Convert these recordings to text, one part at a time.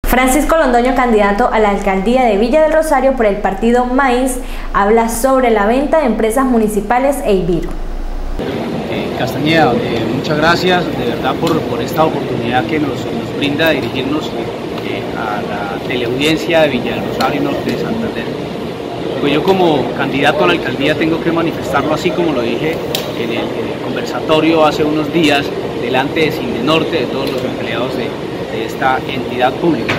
Francisco Londoño, candidato a la alcaldía de Villa del Rosario por el partido Maíz, habla sobre la venta de empresas municipales e Ibiro. Castañeda, muchas gracias de verdad por esta oportunidad que nos brinda dirigirnos a la teleaudiencia de Villa del Rosario y Norte de Santander. Pues yo como candidato a la alcaldía tengo que manifestarlo así como lo dije en el conversatorio hace unos días delante de Sindenorte, de todos los empleados de esta entidad pública.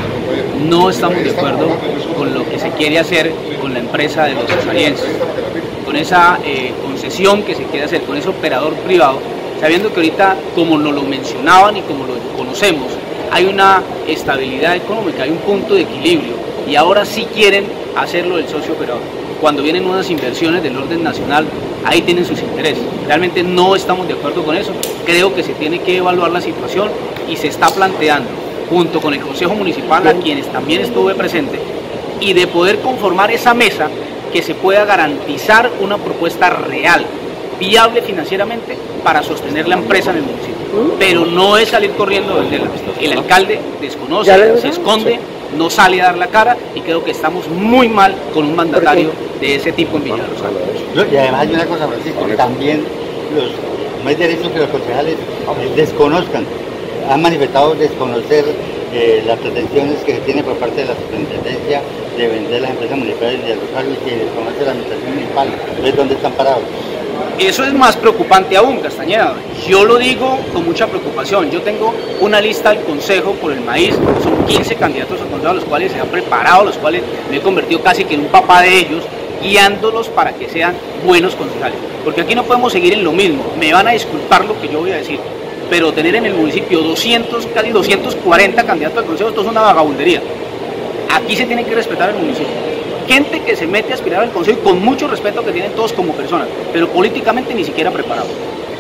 No estamos de acuerdo con lo que se quiere hacer con la empresa de los rosarienses, con esa concesión que se quiere hacer con ese operador privado, sabiendo que ahorita, como nos lo mencionaban y como lo conocemos, hay una estabilidad económica, hay un punto de equilibrio, y ahora sí quieren hacerlo del socio operador. Cuando vienen unas inversiones del orden nacional, ahí tienen sus intereses. Realmente no estamos de acuerdo con eso. Creo que se tiene que evaluar la situación y se está planteando, junto con el Consejo Municipal, a quienes también estuve presente, y de poder conformar esa mesa que se pueda garantizar una propuesta real, viable financieramente, para sostener la empresa en el municipio. Pero no es salir corriendo a venderla. El alcalde desconoce, se esconde, no sale a dar la cara, y creo que estamos muy mal con un mandatario de ese tipo en Villa del Rosario. Y además hay una cosa, Francisco, también no es derecho que los concejales desconozcan, han manifestado desconocer las pretensiones que se tiene por parte de la superintendencia de vender las empresas municipales de Rosario y que desconoce la administración municipal. Entonces, ¿dónde están parados? Eso es más preocupante aún, Castañeda. Yo lo digo con mucha preocupación. Yo tengo una lista del Consejo por el Maíz, son 15 candidatos al Consejo, los cuales se han preparado, los cuales me he convertido casi que en un papá de ellos, guiándolos para que sean buenos concejales. Porque aquí no podemos seguir en lo mismo. Me van a disculpar lo que yo voy a decir, pero tener en el municipio 200, casi 240 candidatos al Consejo, esto es una vagabundería. Aquí se tiene que respetar el municipio. Gente que se mete a aspirar al Consejo y con mucho respeto que tienen todos como personas, pero políticamente ni siquiera preparados.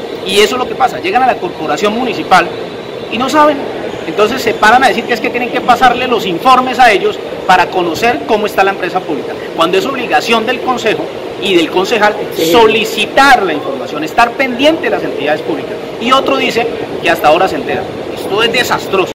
Y eso es lo que pasa, llegan a la corporación municipal y no saben, entonces se paran a decir que es que tienen que pasarle los informes a ellos para conocer cómo está la empresa pública, cuando es obligación del Consejo y del concejal solicitar la información, estar pendiente de las entidades públicas. Y otro dice que hasta ahora se entera. Esto es desastroso.